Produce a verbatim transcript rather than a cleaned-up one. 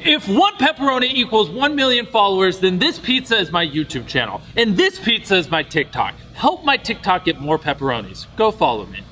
If one pepperoni equals one million followers, then this pizza is my YouTube channel, and this pizza is my TikTok. Help my TikTok get more pepperonis. Go follow me.